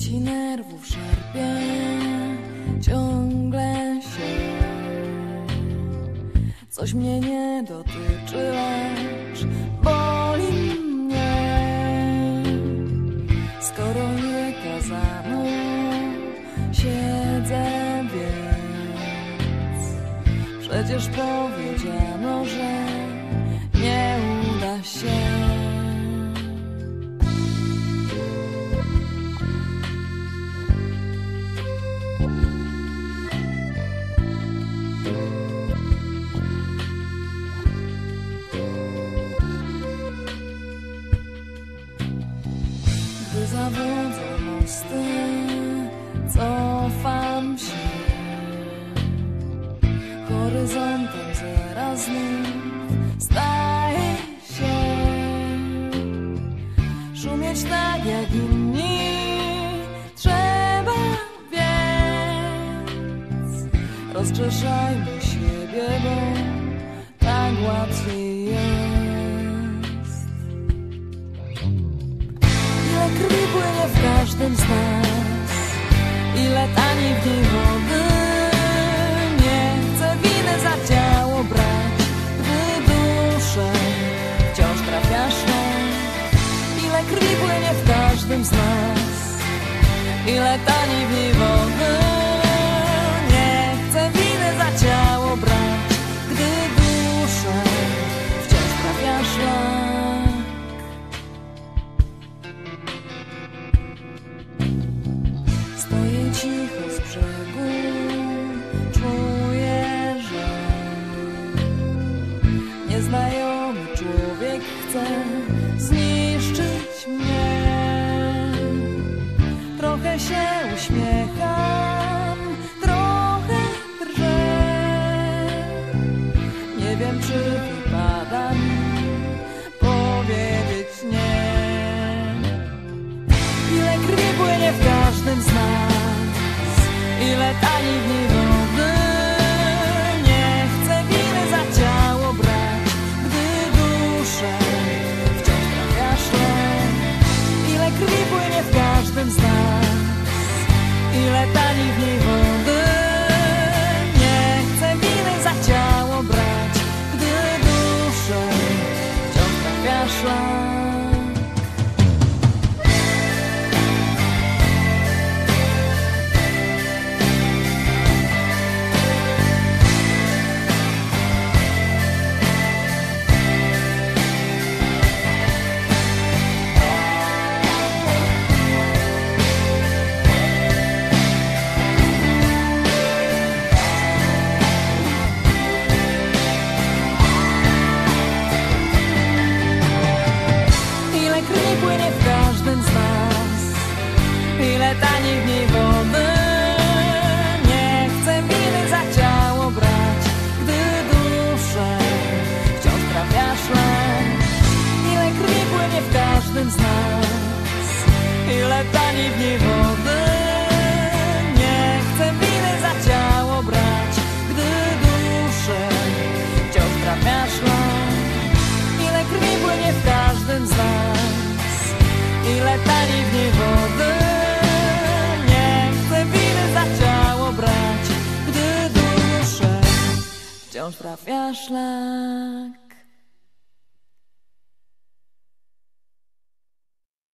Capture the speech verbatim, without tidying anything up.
Nici nerwów szarpie ciągle się. Coś mnie nie dotyczy, lecz boli mnie. Skoro nie kazano, siedzę więc. Przecież powiedziano, że nie uda się. Gdy zawodzą mosty, cofam się. Horyzontem zaraz znów staje się. Szumieć tak jak inni trzeba, więc rozgrzeszajmy siebie, bo tak łatwiej jest. Ile krwi płynie w każdym z nas, ile tani w niej wody. Nie chcę winy za ciało brać, gdy duszę wciąż trafia szlak. Ile krwi płynie w każdym z nas, ile tani w niej wody. Nie chcę winy za ciało brać, gdy duszę wciąż trafia szlak. Stoję cicho z brzegu, czuję, że nieznajomy człowiek chce zniszczyć mnie. Trochę się uśmiecham, trochę drżę. Nie wiem, czy wypada mi powiedzieć nie. Ile krwi płynie w każdym z nas, ile tani w niej wody. Nie chcę winy za ciało brać, gdy duszę wciąż trafia szlak. Ile krwi płynie w każdym z nas, ile tani w niej wody. Nie chcę winy za ciało brać, gdy duszę wciąż trafia szlak. Płynie w każdym z nas, ile tani w niej wody. Nie chcę winy za ciało brać, gdy duszę wciąż trafia szlak. Ile krwi płynie w każdym z nas, ile tani w niej wody. Nie chcę winy za ciało brać, gdy duszę wciąż trafia szlak. Ile krwi płynie w każdym z nas, ile tani w niej wody. Nie chcę winy za ciało brać, gdy duszę wciąż trafia szlak.